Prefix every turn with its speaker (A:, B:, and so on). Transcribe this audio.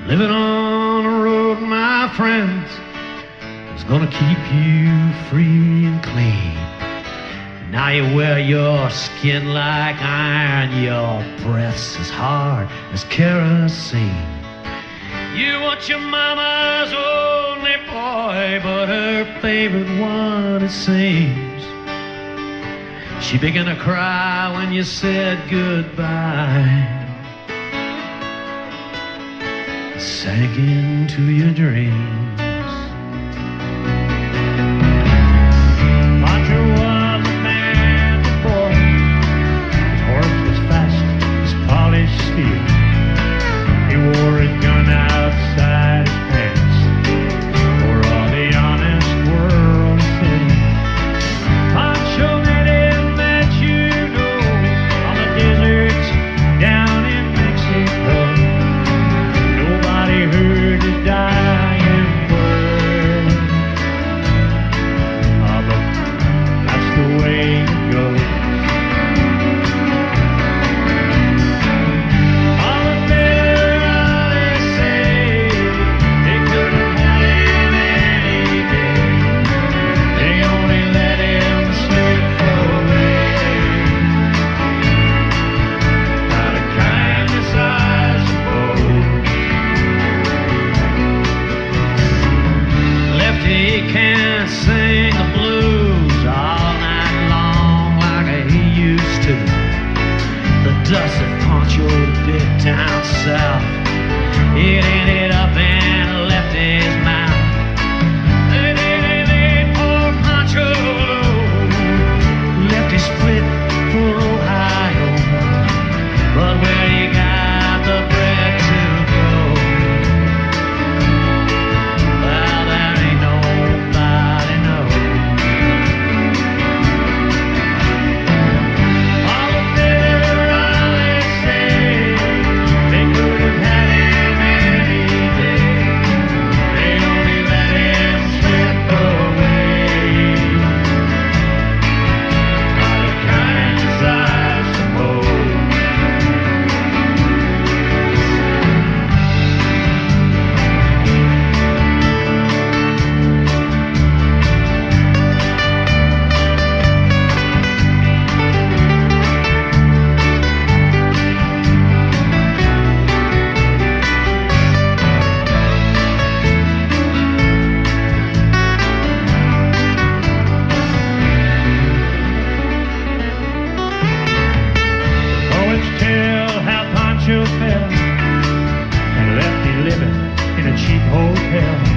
A: Living on a road, my friends, is gonna keep you free and clean. Now you wear your skin like iron, your breath's as hard as kerosene. You want your mama's only boy, but her favorite one, it seems. She began to cry when you said goodbye. Sank into your dreams. Pancho was a man before. His horse was fast as polished steel. He wore his gun outside his pants for all the honest world to see. Pancho met him that you know on the deserts down in Mexico. Nobody heard his dying word. Oh, but that's the way it goes. All the better they say, they could have had him any day. They only let him slip away. Out of kindness, I suppose. Lefty can't sing the blues all night long like he used to. The dust that Pancho bit down south, it ended up in Lefty's mouth. They poor Pancho low. Lefty split for Ohio, but where you got the bread to go? Well, there ain't nobody knows. All the bitter they say, they could have had him any day. They only let him slip away. Out of kindness, I suppose. Poets tell how Pancho fell and left me living in a cheap hotel.